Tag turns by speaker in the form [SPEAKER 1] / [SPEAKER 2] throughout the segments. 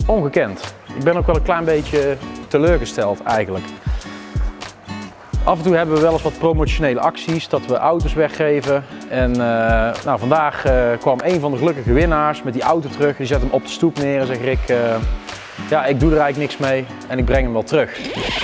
[SPEAKER 1] ongekend. Ik ben ook wel een klein beetje teleurgesteld eigenlijk. Af en toe hebben we wel eens wat promotionele acties, dat we auto's weggeven. En nou, vandaag kwam een van de gelukkige winnaars met die auto terug. Die zet hem op de stoep neer en zegt: Rick, ja, ik doe er eigenlijk niks mee en ik breng hem wel terug.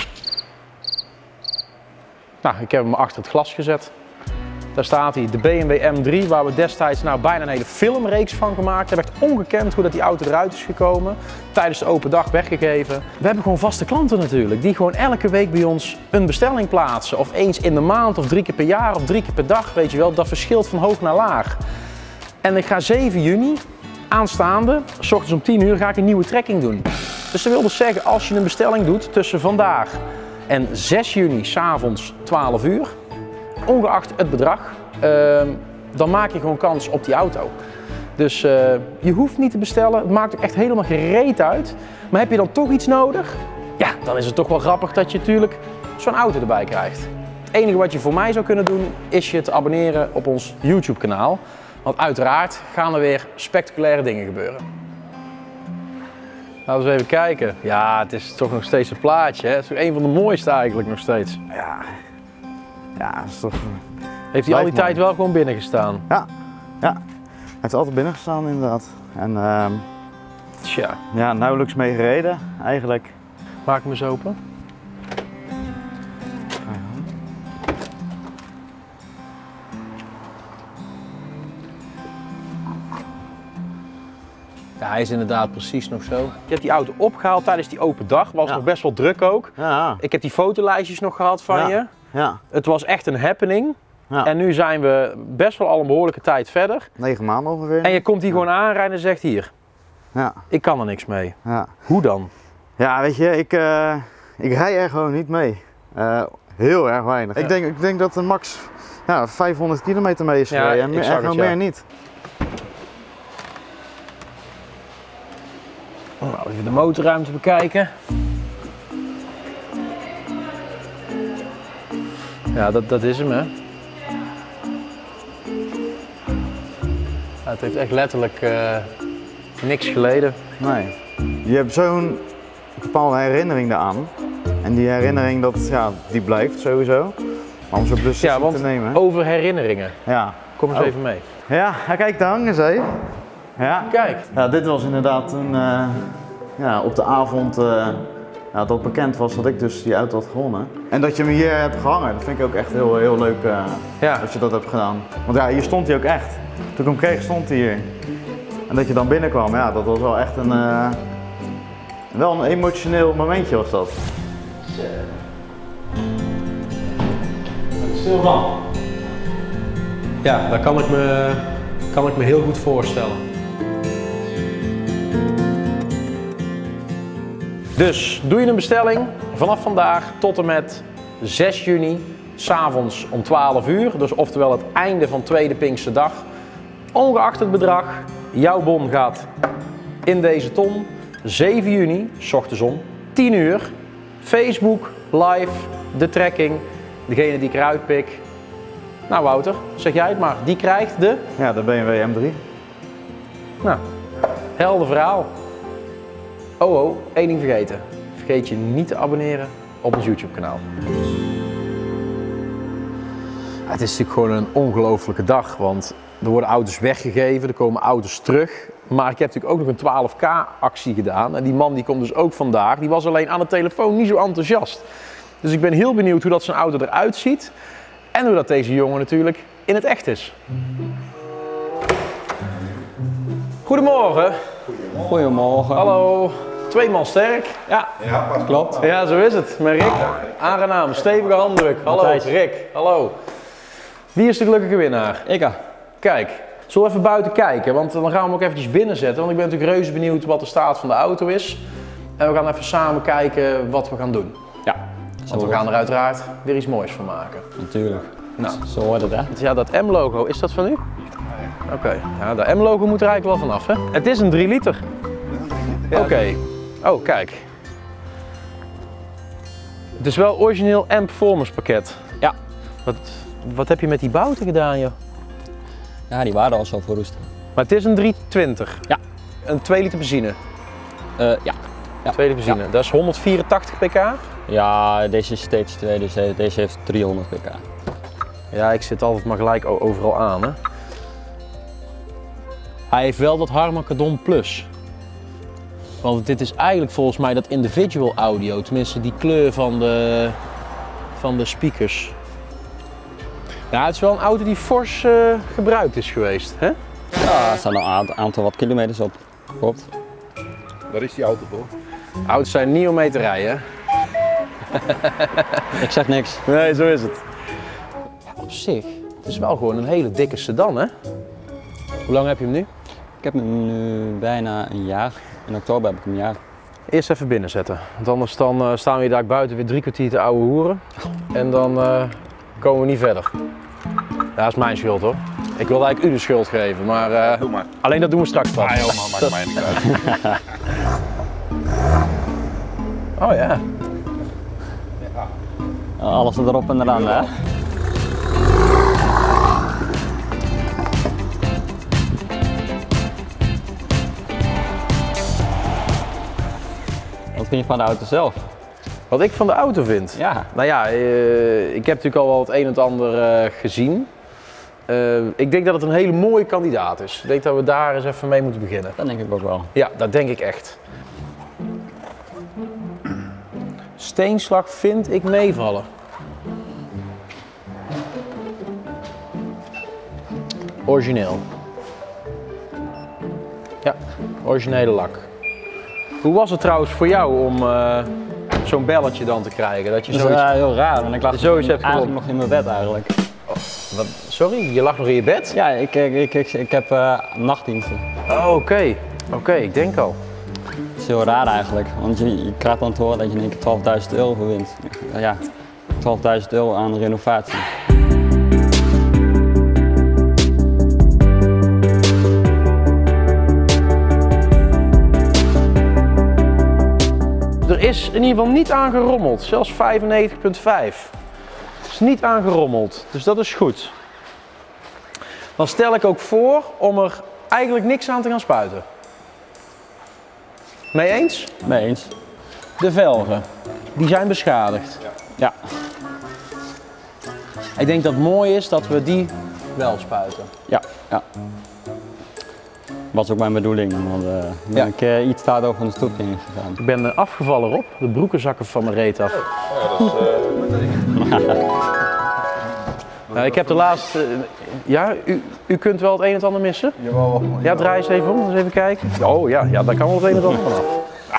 [SPEAKER 1] Nou, ik heb hem achter het glas gezet. Daar staat hij, de BMW M3, waar we destijds nou bijna een hele filmreeks van gemaakt hebben. Echt ongekend hoe dat die auto eruit is gekomen. Tijdens de open dag weggegeven. We hebben gewoon vaste klanten natuurlijk, die gewoon elke week bij ons een bestelling plaatsen. Of eens in de maand, of 3 keer per jaar, of 3 keer per dag, weet je wel. Dat verschilt van hoog naar laag. En ik ga 7 juni, aanstaande, 's ochtends om 10 uur, ga ik een nieuwe trekking doen. Dus dat wil dus zeggen, als je een bestelling doet tussen vandaag en 6 juni, 's avonds 12 uur, ongeacht het bedrag, dan maak je gewoon kans op die auto. Dus je hoeft niet te bestellen, het maakt ook echt helemaal gereed uit. Maar heb je dan toch iets nodig? Ja, dan is het toch wel grappig dat je natuurlijk zo'n auto erbij krijgt. Het enige wat je voor mij zou kunnen doen, is je te abonneren op ons YouTube kanaal. Want uiteraard gaan er weer spectaculaire dingen gebeuren. Laten we eens even kijken. Ja, het is toch nog steeds een plaatje. Hè? Het is toch een van de mooiste eigenlijk nog steeds.
[SPEAKER 2] Ja, ja, dat is toch...
[SPEAKER 1] Heeft hij al die tijd wel gewoon binnen gestaan?
[SPEAKER 2] Ja, ja. Hij heeft altijd binnen gestaan inderdaad. En
[SPEAKER 1] tja.
[SPEAKER 2] ja, nauwelijks mee gereden eigenlijk.
[SPEAKER 1] Maak hem eens open. Ja, hij is inderdaad precies nog zo. Je hebt die auto opgehaald tijdens die open dag. Was nog best wel druk ook.
[SPEAKER 2] Ja.
[SPEAKER 1] Ik heb die fotolijstjes nog gehad van je.
[SPEAKER 2] Ja.
[SPEAKER 1] Het was echt een happening.
[SPEAKER 2] Ja.
[SPEAKER 1] En nu zijn we best wel al een behoorlijke tijd verder.
[SPEAKER 2] 9 maanden ongeveer.
[SPEAKER 1] En je komt hier gewoon aanrijden en zegt: hier,
[SPEAKER 2] ja.
[SPEAKER 1] Ik kan er niks mee.
[SPEAKER 2] Ja.
[SPEAKER 1] Hoe dan?
[SPEAKER 2] Ja, weet je, ik rij er gewoon niet mee. Heel erg weinig.
[SPEAKER 1] Ja.
[SPEAKER 2] Ik denk dat er max 500 kilometer mee is gereden. En gewoon meer niet.
[SPEAKER 1] Nou, even de motorruimte bekijken. Ja, dat is hem, hè. Ja, het heeft echt letterlijk niks geleden.
[SPEAKER 2] Nee. Je hebt zo'n bepaalde herinnering daaraan. En die herinnering, die blijft sowieso. Maar om zo'n beslissing te nemen.
[SPEAKER 1] Over herinneringen.
[SPEAKER 2] Ja.
[SPEAKER 1] Kom eens even mee.
[SPEAKER 2] Ja, kijk, daar hangen ze. Ja.
[SPEAKER 1] Kijk.
[SPEAKER 2] Ja, dit was inderdaad een, op de avond dat bekend was dat ik dus die auto had gewonnen. En dat je hem hier hebt gehangen, dat vind ik ook echt heel leuk dat je dat hebt gedaan. Want ja, hier stond hij ook echt. Toen ik hem kreeg stond hij hier. En dat je dan binnenkwam, ja, dat was wel echt wel een emotioneel momentje was dat.
[SPEAKER 1] Stil van. Ja, dat kan ik me heel goed voorstellen. Dus doe je een bestelling vanaf vandaag tot en met 6 juni, 's avonds om 12 uur. Dus oftewel het einde van tweede Pinksterdag. Ongeacht het bedrag, jouw bon gaat in deze ton. 7 juni, 's ochtends om 10 uur. Facebook, live, de trekking. Degene die ik eruit pik. Nou Wouter, zeg jij het maar. Die krijgt de...
[SPEAKER 2] Ja, de BMW M3.
[SPEAKER 1] Nou, helder verhaal. Oh, één ding vergeten. Vergeet je niet te abonneren op ons YouTube kanaal. Het is natuurlijk gewoon een ongelofelijke dag, want er worden auto's weggegeven, er komen auto's terug. Maar ik heb natuurlijk ook nog een 12K actie gedaan en die man die komt dus ook vandaag. Die was alleen aan de telefoon niet zo enthousiast. Dus ik ben heel benieuwd hoe dat zijn auto eruit ziet en hoe dat deze jongen natuurlijk in het echt is. Goedemorgen.
[SPEAKER 3] Goedemorgen.
[SPEAKER 1] Hallo. 2 man sterk. Ja,
[SPEAKER 3] dat klopt.
[SPEAKER 1] ja, zo is het. Met Rick. Aangenaam, stevige handdruk. Hallo Rick. Hallo. Wie is de gelukkige winnaar?
[SPEAKER 3] Ik.
[SPEAKER 1] Kijk, zullen we even buiten kijken, want dan gaan we hem ook eventjes binnen zetten. Want ik ben natuurlijk reuze benieuwd wat de staat van de auto is. En we gaan even samen kijken wat we gaan doen.
[SPEAKER 3] Ja.
[SPEAKER 1] Want we gaan er uiteraard weer iets moois van maken.
[SPEAKER 3] Natuurlijk.
[SPEAKER 1] Nou,
[SPEAKER 3] zo wordt het, hè?
[SPEAKER 1] Ja, dat M-logo, is dat van u? Oké, ja, dat M-logo moet er eigenlijk wel vanaf, hè? Het is een 3 liter. Oké. Oh, kijk. Het is wel origineel M-Performance pakket.
[SPEAKER 3] Ja.
[SPEAKER 1] Wat heb je met die bouten gedaan, joh?
[SPEAKER 3] Ja, die waren al zo verroest.
[SPEAKER 1] Maar het is een 320.
[SPEAKER 3] Ja.
[SPEAKER 1] Een 2 liter benzine.
[SPEAKER 3] Ja.
[SPEAKER 1] Tweede benzine. Dat is 184 pk.
[SPEAKER 3] Ja, deze is stage 2, dus deze heeft 300 pk.
[SPEAKER 1] Ja, ik zit altijd maar gelijk overal aan. Hè. Hij heeft wel dat Harman-Kardon Plus. Want dit is eigenlijk volgens mij dat individual audio, tenminste die kleur van de speakers. Ja, het is wel een auto die fors gebruikt is geweest, hè?
[SPEAKER 3] Ja, er staan een aantal wat kilometers op. Klopt.
[SPEAKER 4] Waar is die auto voor?
[SPEAKER 1] Auto's zijn niet om mee te rijden.
[SPEAKER 3] Ik zeg niks.
[SPEAKER 1] Nee, zo is het. Op zich, het is wel gewoon een hele dikke sedan, hè? Hoe lang heb je hem nu?
[SPEAKER 3] Ik heb hem nu bijna een jaar. In oktober heb ik hem een jaar.
[SPEAKER 1] Eerst even binnenzetten, want anders dan staan we hier daar buiten weer 3 kwartier te ouwe hoeren. En dan komen we niet verder. Ja, dat is mijn schuld hoor. Ik wilde eigenlijk u de schuld geven, maar,
[SPEAKER 4] Doe maar.
[SPEAKER 1] alleen dat doen we straks pas.
[SPEAKER 4] Ah joh, man, maakt mij niet uit.
[SPEAKER 1] Oh ja.
[SPEAKER 3] Alles erop en eraan, hè? Wat vind je van de auto zelf?
[SPEAKER 1] Wat ik van de auto vind?
[SPEAKER 3] Ja.
[SPEAKER 1] Nou ja, ik heb natuurlijk al wel het een en het ander gezien. Ik denk dat het een hele mooie kandidaat is. Ik denk dat we daar eens even mee moeten beginnen.
[SPEAKER 3] Dat denk ik ook wel.
[SPEAKER 1] Ja, dat denk ik echt. Steenslag vind ik meevallen. Origineel. Ja, originele lak. Hoe was het trouwens voor jou om zo'n belletje dan te krijgen? Dat je
[SPEAKER 3] Dat is
[SPEAKER 1] zoiets...
[SPEAKER 3] heel raar, want ik lag
[SPEAKER 1] Zoiets hebt
[SPEAKER 3] eigenlijk
[SPEAKER 1] gewonnen.
[SPEAKER 3] nog in mijn bed eigenlijk.
[SPEAKER 1] Wat? Sorry, je lag nog in je bed?
[SPEAKER 3] Ja, ik heb nachtdiensten.
[SPEAKER 1] Oh, oké. Oké, ik denk al.
[SPEAKER 3] Dat is heel raar eigenlijk, want je krijgt dan te horen dat je in één keer 12.000 euro voor wint. Ja, 12.000 euro aan renovatie.
[SPEAKER 1] Er is in ieder geval niet aan gerommeld, zelfs 95,5. Het is niet aan gerommeld, dus dat is goed. Dan stel ik ook voor om er eigenlijk niks aan te gaan spuiten. Mee eens?
[SPEAKER 3] Mee eens.
[SPEAKER 1] De velgen, die zijn beschadigd.
[SPEAKER 3] Ja.
[SPEAKER 1] Ik denk dat het mooi is dat we die wel spuiten.
[SPEAKER 3] Ja. Was ook mijn bedoeling, want ik ben een keer iets te hard over de stoep heen gegaan.
[SPEAKER 1] Ik ben afgevallen Rob, de broekenzakken van mijn reet af. Nou, ik heb de laatste... ja, u kunt wel het een en het ander missen?
[SPEAKER 4] Jawel.
[SPEAKER 1] Ja, draai eens even om, eens even kijken. Oh ja, daar kan wel het een en het ander vanaf.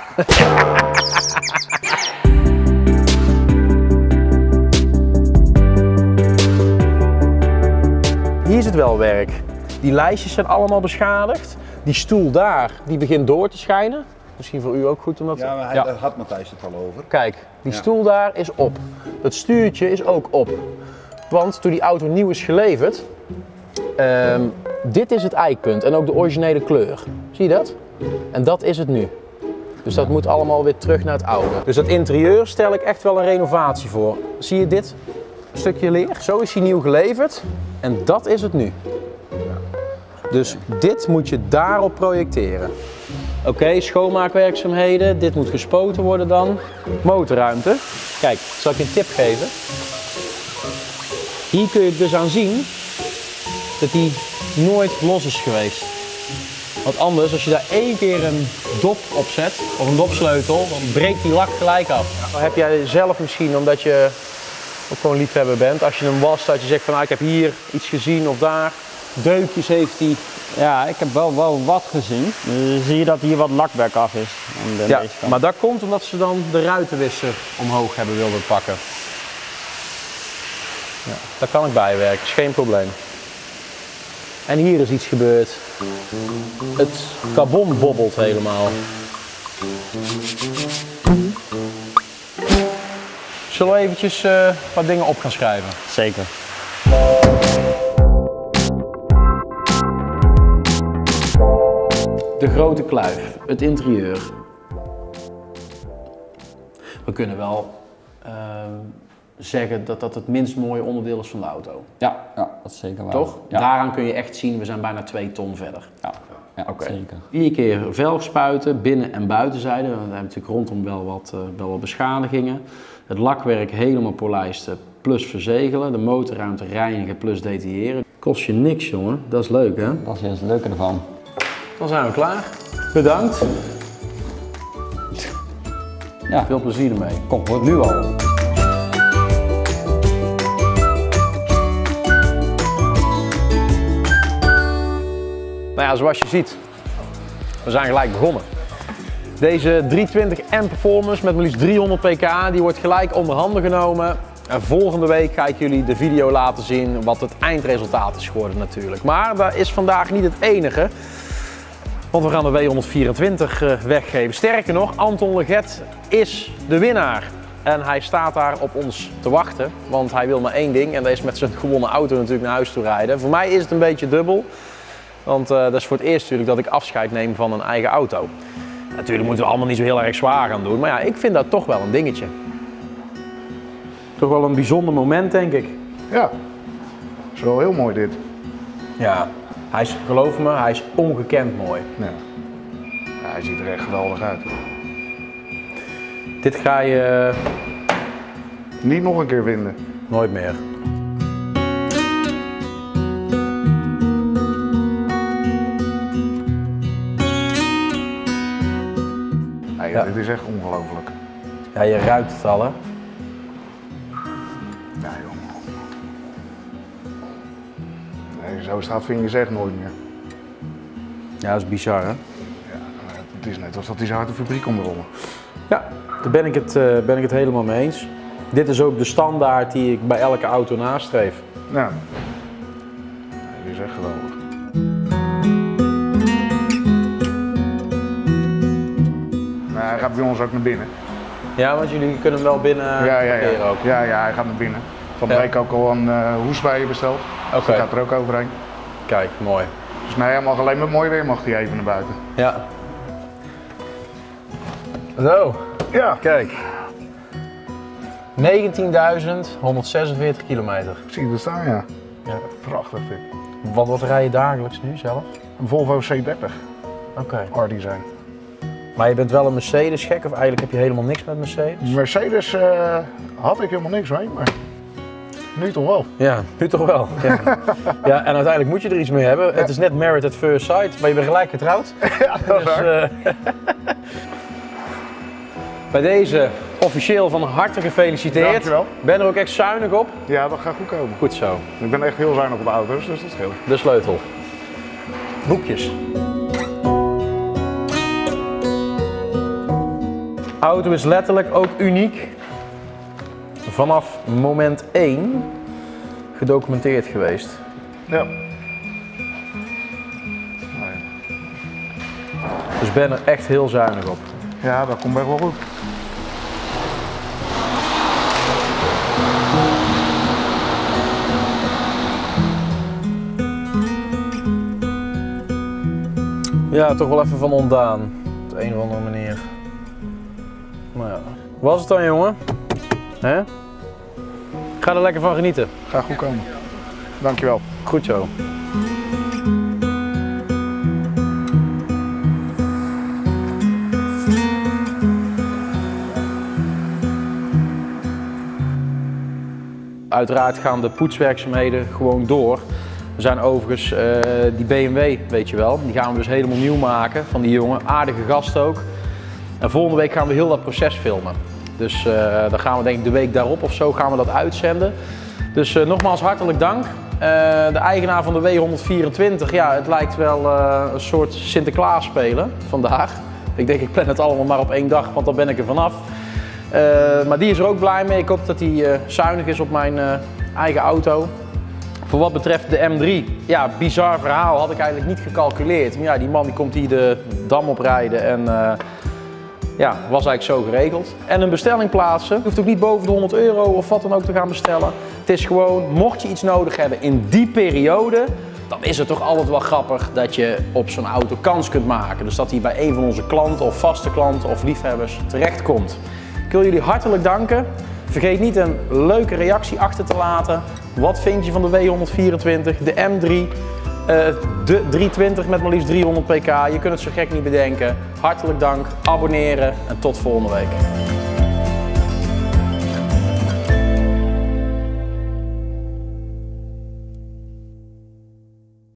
[SPEAKER 1] Hier zit wel werk. Die lijstjes zijn allemaal beschadigd. Die stoel daar, die begint door te schijnen. Misschien voor u ook goed om dat...
[SPEAKER 4] Ja, maar daar had Matthijs het al over.
[SPEAKER 1] Kijk, die stoel daar is op. Het stuurtje is ook op. Want toen die auto nieuw is geleverd, dit is het eikpunt en ook de originele kleur. Zie je dat? En dat is het nu. Dus dat moet allemaal weer terug naar het oude. Dus dat interieur stel ik echt wel een renovatie voor. Zie je dit stukje leer? Zo is hij nieuw geleverd en dat is het nu. Dus dit moet je daarop projecteren. Oké, schoonmaakwerkzaamheden. Dit moet gespoten worden dan. Motorruimte. Kijk, zal ik je een tip geven? Hier kun je dus aan zien dat die nooit los is geweest. Want anders, als je daar één keer een dop op zet, of een dopsleutel, dan breekt die lak gelijk af. Dan heb jij zelf misschien, omdat je ook gewoon liefhebber bent, als je hem wast, dat je zegt van ik heb hier iets gezien of daar. Deukjes heeft hij.
[SPEAKER 3] Ja, ik heb wel wat gezien. Dus zie je dat hier wat lakwerk af is.
[SPEAKER 1] Ja, maar dat komt omdat ze dan de ruitenwisser omhoog hebben wilden pakken. Ja, daar kan ik bijwerken, is geen probleem. En hier is iets gebeurd. Het carbon bobbelt helemaal. Zullen we eventjes wat dingen op gaan schrijven?
[SPEAKER 3] Zeker.
[SPEAKER 1] De grote kluif, het interieur. We kunnen wel zeggen dat dat het minst mooie onderdeel is van de auto.
[SPEAKER 3] Ja, dat is zeker waar.
[SPEAKER 1] Toch?
[SPEAKER 3] Ja.
[SPEAKER 1] Daaraan kun je echt zien, we zijn bijna 2 ton verder.
[SPEAKER 3] Ja. Ja,
[SPEAKER 1] Oké.
[SPEAKER 3] zeker.
[SPEAKER 1] 4 keer velg spuiten, binnen- en buitenzijde. We hebben natuurlijk rondom wel wat beschadigingen. Het lakwerk helemaal polijsten plus verzegelen. De motorruimte reinigen plus detailleren. Kost je niks, jongen. Dat is leuk, hè?
[SPEAKER 3] Dat is juist het leuke ervan.
[SPEAKER 1] Dan zijn we klaar. Bedankt.
[SPEAKER 3] Ja,
[SPEAKER 1] Veel plezier ermee.
[SPEAKER 3] kom, wordt nu al.
[SPEAKER 1] Nou ja, zoals je ziet, we zijn gelijk begonnen. Deze 320M Performance met maar liefst 300 pk, die wordt gelijk onder handen genomen. En volgende week ga ik jullie de video laten zien wat het eindresultaat is geworden natuurlijk. Maar dat is vandaag niet het enige, want we gaan de W124 weggeven. Sterker nog, Anton Leget is de winnaar. En hij staat daar op ons te wachten, want hij wil maar één ding en dat is met zijn gewonnen auto natuurlijk naar huis toe rijden. Voor mij is het een beetje dubbel. Want dat is voor het eerst natuurlijk dat ik afscheid neem van een eigen auto. Natuurlijk moeten we allemaal niet zo heel erg zwaar gaan doen, maar ja, ik vind dat toch wel een dingetje. Toch wel een bijzonder moment, denk ik.
[SPEAKER 5] Ja, is wel heel mooi dit.
[SPEAKER 1] Ja, hij is, geloof me, hij is ongekend mooi.
[SPEAKER 5] Ja. Ja, hij ziet er echt geweldig uit.
[SPEAKER 1] Dit ga je
[SPEAKER 5] Niet nog een keer vinden.
[SPEAKER 1] nooit meer.
[SPEAKER 5] Nee,
[SPEAKER 1] Ja.
[SPEAKER 5] Dit is echt ongelooflijk.
[SPEAKER 1] Ja, je ruikt het al, hè?
[SPEAKER 5] Ja, joh. Nee, zo staat vind je ze echt nooit meer.
[SPEAKER 1] Ja, dat is bizar, hè?
[SPEAKER 5] Ja, het is net alsof hij zo uit de fabriek komt rollen.
[SPEAKER 1] Ja, daar ben ik het helemaal mee eens. Dit is ook de standaard die ik bij elke auto nastreef.
[SPEAKER 5] Ja. Nee, dit is echt geweldig. Nou, hij gaat bij ons ook naar binnen.
[SPEAKER 1] Ja, want jullie kunnen hem wel binnen parkeren ook.
[SPEAKER 5] Ja, hij gaat naar binnen. Van de
[SPEAKER 1] Ja.
[SPEAKER 5] week ook al een hoes bij je besteld.
[SPEAKER 1] Oké.
[SPEAKER 5] Dus die gaat er ook overheen.
[SPEAKER 1] Kijk, mooi.
[SPEAKER 5] Dus nee, hij mag alleen met mooi weer mag hij even naar buiten.
[SPEAKER 1] Ja. Zo,
[SPEAKER 5] Ja,
[SPEAKER 1] kijk. 19.146 kilometer.
[SPEAKER 5] ik zie het staan, ja.
[SPEAKER 1] Ja.
[SPEAKER 5] Prachtig dit.
[SPEAKER 1] Wat rij je dagelijks nu zelf?
[SPEAKER 5] Een Volvo C30
[SPEAKER 1] Oké.
[SPEAKER 5] R-design.
[SPEAKER 1] Maar je bent wel een Mercedes gek of eigenlijk heb je helemaal niks met Mercedes?
[SPEAKER 5] Mercedes had ik helemaal niks mee, maar nu toch wel.
[SPEAKER 1] Ja, nu toch wel. Ja. Ja, en uiteindelijk moet je er iets mee hebben. Het is net married at first sight, maar je bent gelijk getrouwd.
[SPEAKER 5] Ja, dat is waar.
[SPEAKER 1] Bij deze officieel van harte gefeliciteerd.
[SPEAKER 5] Dankjewel.
[SPEAKER 1] Ben er ook echt zuinig op?
[SPEAKER 5] Ja, dat gaat goed komen.
[SPEAKER 1] Goed zo.
[SPEAKER 5] Ik ben echt heel zuinig op auto's, dus dat scheelt.
[SPEAKER 1] De sleutel. Boekjes. De auto is letterlijk ook uniek. Vanaf moment 1 gedocumenteerd geweest.
[SPEAKER 5] Ja.
[SPEAKER 1] Dus ben er echt heel zuinig op.
[SPEAKER 5] Ja, dat komt echt wel goed.
[SPEAKER 1] Ja, toch wel even van ontdaan. Op de een of andere manier. Maar ja. Was het dan, jongen? Hè? Ga er lekker van genieten.
[SPEAKER 5] Gaat goed komen. Dankjewel.
[SPEAKER 1] Goed zo. Uiteraard gaan de poetswerkzaamheden gewoon door. We zijn overigens die BMW, weet je wel, die gaan we dus helemaal nieuw maken van die jongen. Aardige gast ook. En volgende week gaan we heel dat proces filmen. Dus dan gaan we denk ik de week daarop of zo gaan we dat uitzenden. Dus nogmaals hartelijk dank. De eigenaar van de W124, ja, het lijkt wel een soort Sinterklaas spelen vandaag. Ik denk ik plan het allemaal maar op één dag, want dan ben ik er vanaf. Maar die is er ook blij mee. Ik hoop dat hij zuinig is op mijn eigen auto. Voor wat betreft de M3, ja, bizar verhaal, had ik eigenlijk niet gecalculeerd. Maar ja, die man die komt hier de dam oprijden en ja, was eigenlijk zo geregeld. En een bestelling plaatsen, je hoeft ook niet boven de €100 of wat dan ook te gaan bestellen. Het is gewoon, mocht je iets nodig hebben in die periode, dan is het toch altijd wel grappig dat je op zo'n auto kans kunt maken. Dus dat hij bij een van onze klanten of vaste klanten of liefhebbers terechtkomt. Ik wil jullie hartelijk danken. Vergeet niet een leuke reactie achter te laten. Wat vind je van de W124, de M3? De 320 met maar liefst 300 pk. Je kunt het zo gek niet bedenken. Hartelijk dank, abonneren en tot volgende week.